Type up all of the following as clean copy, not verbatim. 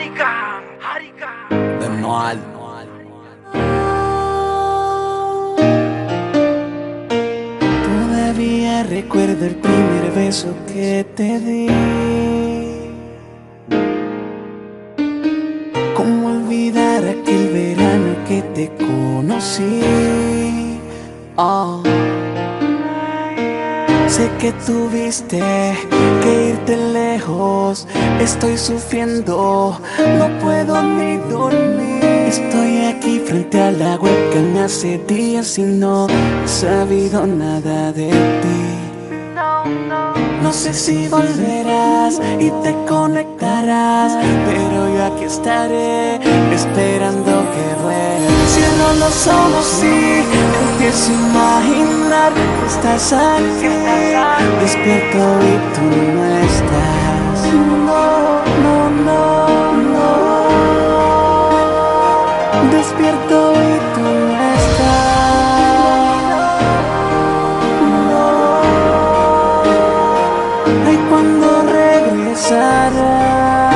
De Noal. Todavía recuerdo el primer beso que te di. ¿Cómo olvidar aquel verano que te conocí? Oh. Sé que tuviste que irte lejos. Estoy sufriendo, no puedo ni dormir. Estoy aquí frente a la webcam hace días y no he sabido nada de ti. No sé si volverás y te conectarás, pero yo aquí estaré esperando que vuelvas. Cierro los ojos y empiezo a imaginar que estás aquí. Despierto y tú no estás. No, no, no, no. Despierto y tú no estás. No. Ay, ¿cuándo regresarás?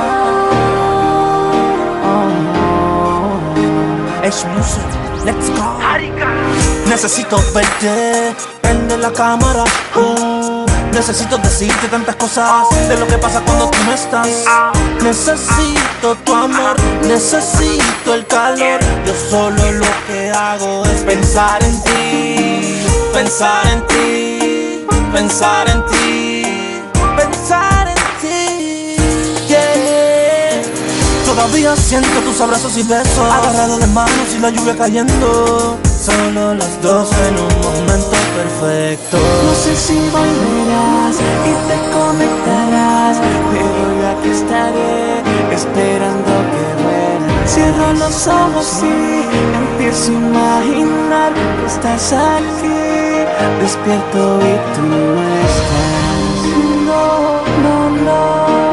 Es music, let's go. Necesito verte, prende la cámara. Necesito decirte tantas cosas de lo que pasa cuando tú no estás. Necesito tu amor, necesito el calor. Yo solo lo que hago es pensar en ti, pensar en ti, pensar en ti, pensar en ti. Yeah. Todavía siento tus abrazos y besos, agarrado de manos y la lluvia cayendo. Solo los dos en un momento perfecto. No sé si volverás y te conectarás, pero yo aquí estaré esperando que vuelvas. Cierro los ojos y empiezo a imaginar que estás aquí. Despierto y tú no estás. No, no, no,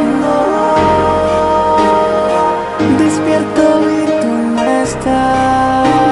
no. Despierto y tú no estás.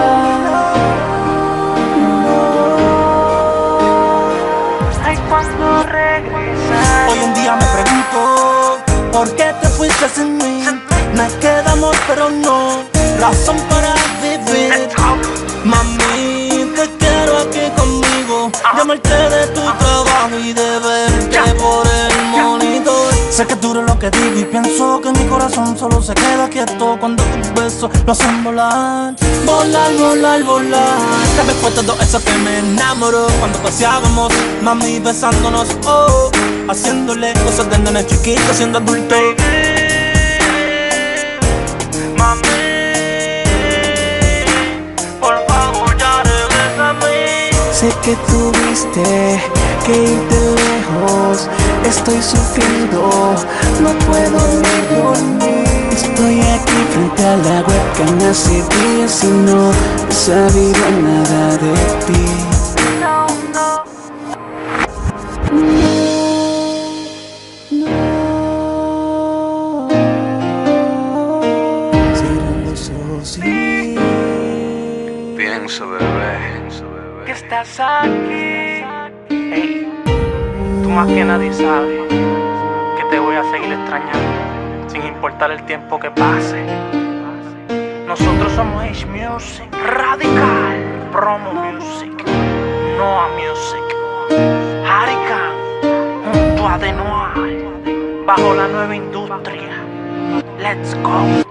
Hoy en día me pregunto ¿por qué te fuiste sin mí? Me queda amor pero no razón para vivir. Mami, te quiero aquí conmigo, de amarte de tu trabajo y de verte por el monitor. Sé que es duro lo que digo y pienso que mi corazón solo se queda quieto cuando tus besos lo hacen volar. Volar, volar, volar. Tal vez fue todo eso que me enamoró cuando paseábamos, mami, besándonos, oh, haciéndole cosas de nene chiquito siendo adulto. Mami, por favor ya regrésame. Sé que tuviste que irte lejos. Estoy sufriendo, no puedo ni dormir. Estoy aquí frente a la webcam hace días y no he sabido nada de ti. No, no. Cierra los ojos y Pienso, bebé, que estás aquí. Hey, tú más que nadie sabes que te voy a seguir extrañando, sin importar el tiempo que pase. Nosotros somos H Music, Radical, Promo Music, Noah Music, Hurricane, junto a The Noal, bajo la nueva industria. Let's go.